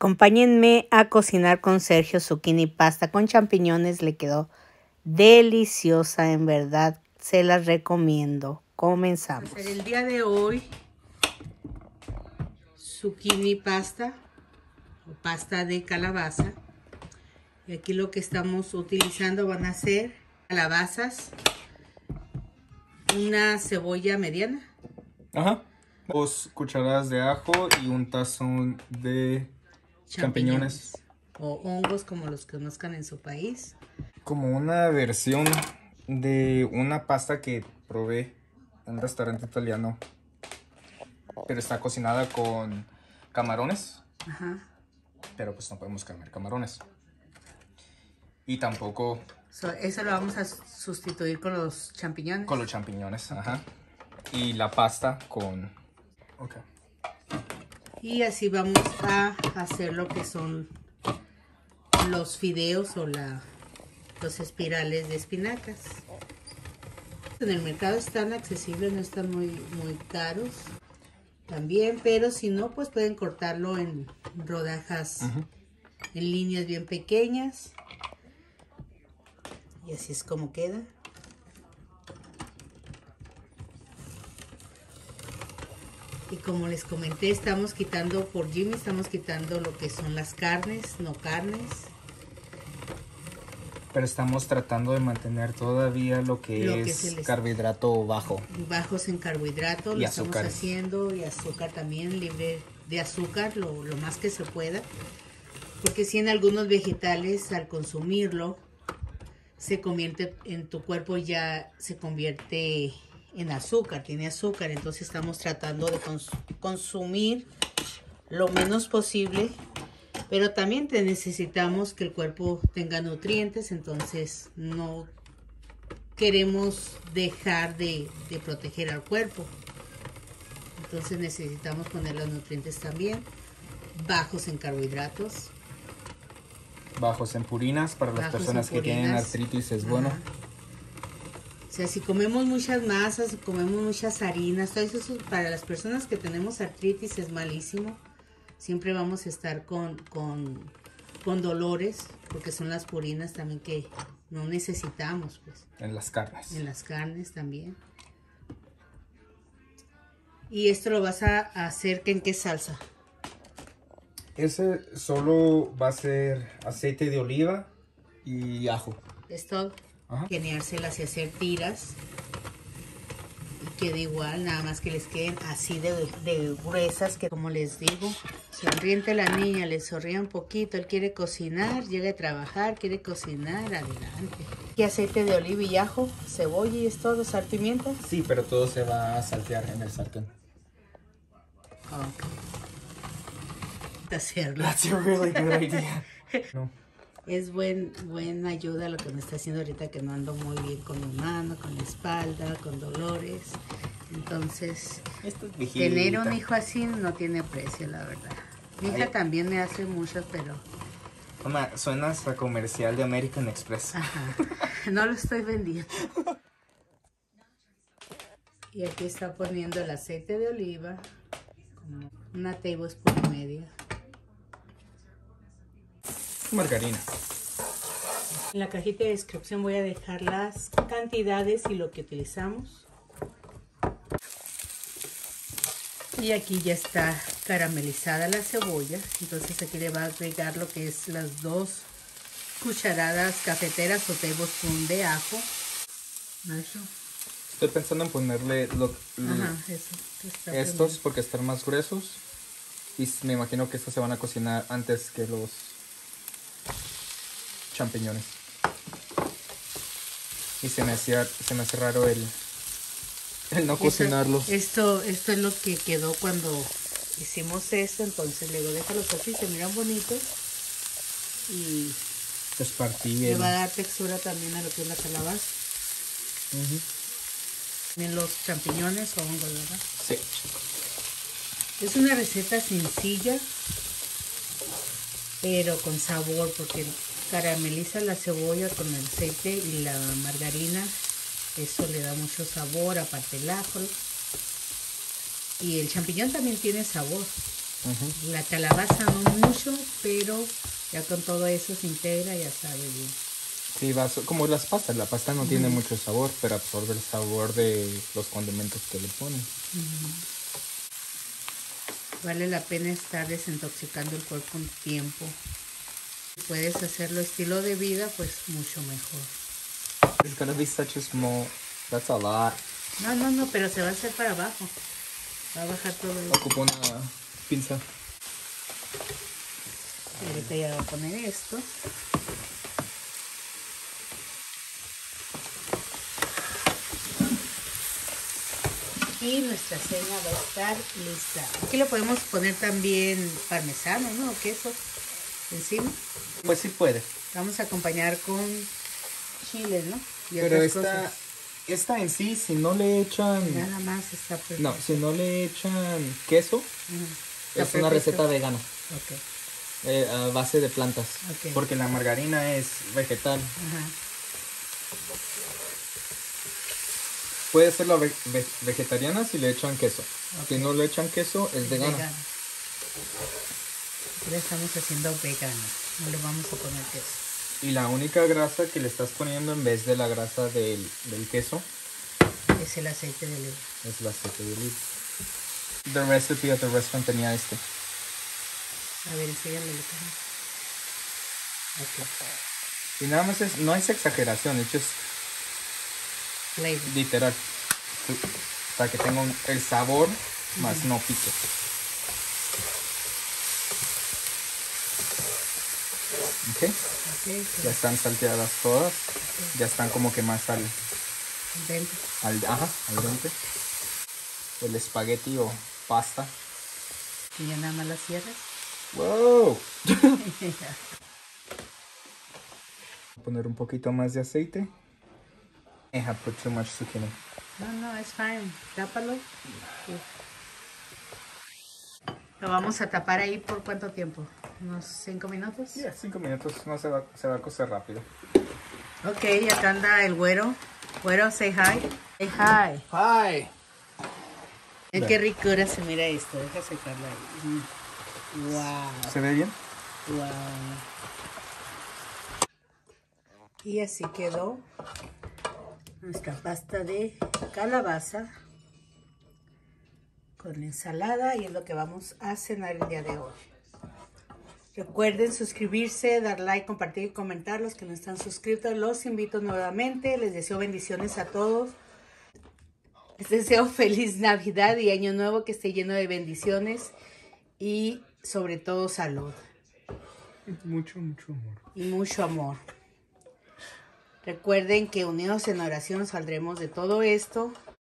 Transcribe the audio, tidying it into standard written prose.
Acompáñenme a cocinar con Sergio zucchini pasta con champiñones. Le quedó deliciosa, en verdad. Se las recomiendo. Comenzamos. El día de hoy, zucchini pasta o pasta de calabaza. Y aquí lo que estamos utilizando van a ser calabazas, una cebolla mediana. Ajá. 2 cucharadas de ajo y un tazón de champiñones. O hongos, como los conozcan en su país. Como una versión de una pasta que probé en un restaurante italiano. Pero está cocinada con camarones. Ajá. Pero pues no podemos comer camarones. Y tampoco... Eso lo vamos a sustituir con los champiñones. Con los champiñones, ajá. Y la pasta con... Ok. Y así vamos a hacer lo que son los fideos o los espirales de espinacas. En el mercado están accesibles, no están muy caros también, pero si no, pues pueden cortarlo en rodajas, en líneas bien pequeñas. Y así es como queda. Y como les comenté, estamos quitando por Jimmy, estamos quitando lo que son las carnes, no carnes. Pero estamos tratando de mantener todavía lo que es carbohidrato bajo. Bajos en carbohidratos, lo estamos haciendo, y azúcar también, libre de azúcar, lo más que se pueda. Porque si en algunos vegetales, al consumirlo, se convierte en tu cuerpo, ya se convierte en azúcar, tiene azúcar. Entonces estamos tratando de consumir lo menos posible, pero también necesitamos que el cuerpo tenga nutrientes. Entonces no queremos dejar de proteger al cuerpo, entonces necesitamos poner los nutrientes también. Bajos en carbohidratos, bajos en purinas, para las personas que tienen artritis es bueno. O sea, si comemos muchas masas, comemos muchas harinas, todo eso para las personas que tenemos artritis es malísimo. Siempre vamos a estar con dolores, porque son las purinas también que no necesitamos, pues. En las carnes. En las carnes también. ¿Y esto lo vas a hacer en qué salsa? Ese solo va a ser aceite de oliva y ajo. Es todo. Geniárselas y hacer tiras. Y quede igual, nada más que les queden así de gruesas, que como les digo, sonriente la niña, le sonríe un poquito, él quiere cocinar, llega a trabajar, quiere cocinar, adelante. Y aceite de oliva y ajo, cebolla y es todo, sal, pimienta. Sí, pero todo se va a saltear en el sartén. Ok. Hacerlo. That's a really good idea. No. Es buena ayuda lo que me está haciendo ahorita, que no ando muy bien con mi mano, con la espalda, con dolores. Entonces, tener un hijo así no tiene precio, la verdad. Mi hija también me hace mucho, pero... Mamá, suena hasta comercial de American Express. Ajá, no lo estoy vendiendo. Y aquí está poniendo el aceite de oliva, como una tablespoon y media. Margarina. En la cajita de descripción voy a dejar las cantidades y lo que utilizamos. Y aquí ya está caramelizada la cebolla. Entonces aquí le va a agregar lo que es las 2 cucharadas cafeteras o tablespoon de ajo. ¿Eso? Estoy pensando en ponerle estos porque están más gruesos. Y me imagino que estos se van a cocinar antes que los champiñones. Y se me hace raro el no cocinarlos. Esto es lo que quedó cuando hicimos esto. Entonces luego déjalos así, se miran bonitos. Y le va a dar textura también a lo que es la calabaza. También los champiñones o hongos, ¿verdad? Sí. Es una receta sencilla, pero con sabor, porque carameliza la cebolla con el aceite y la margarina. Eso le da mucho sabor, aparte el ajo. Y el champiñón también tiene sabor. La calabaza no mucho, pero ya con todo eso se integra, ya sabe bien. Sí, como las pastas. La pasta no tiene mucho sabor, pero absorbe el sabor de los condimentos que le ponen. Vale la pena estar desintoxicando el cuerpo un tiempo. Si puedes hacerlo estilo de vida, pues mucho mejor. It's gonna be such a small. That's a lot. No, pero se va a hacer para abajo. Va a bajar todo el... Ocupo una pinza. Y ahorita ya va a poner esto. Y nuestra cena va a estar lista. Aquí le podemos poner también parmesano, ¿no? O queso encima. Pues sí puede. Vamos a acompañar con chiles, ¿no? Y Pero otras cosas. esta en sí, si no le echan... Nada más está perfecto. No, si no le echan queso, Está es una perfecto. receta vegana. Ok. A base de plantas. Ok. Porque la margarina es vegetal. Ajá. Puede ser la vegetariana si le echan queso. Si no le echan queso, es vegana. Ahora estamos haciendo vegano. No le vamos a poner queso. Y la única grasa que le estás poniendo en vez de la grasa del queso Es el aceite de oliva. es el aceite de oliva. The recipe at the restaurant tenía este. A ver, enséñale lo que es. Ok. Y nada más no es exageración, es just Flavor. literal. Para que tenga el sabor, más no pique. Ok. Okay, Ya están salteadas todas. Ya están como que más al dentro. al dente. El espagueti o pasta. Y ya nada más la cierras. ¡Wow! Poner un poquito más de aceite. I have put too much zucchini. No, es fine. Tápalo. Sí. Lo vamos a tapar ahí por cuánto tiempo. ¿Unos 5 minutos? Yeah, 5 minutos. No se va a cocer rápido. Ok, acá anda el güero. Güero, say hi. Say hi. Hi. Qué ricura se mira esto. Deja secarla ahí. Wow. ¿Se ve bien? Wow. Y así quedó nuestra pasta de calabaza con ensalada y es lo que vamos a cenar el día de hoy. Recuerden suscribirse, dar like, compartir y comentar. Los que no están suscritos los invito nuevamente. Les deseo bendiciones a todos. Les deseo feliz Navidad y Año Nuevo que esté lleno de bendiciones y sobre todo salud. Mucho amor. Y mucho amor. Recuerden que unidos en oración saldremos de todo esto.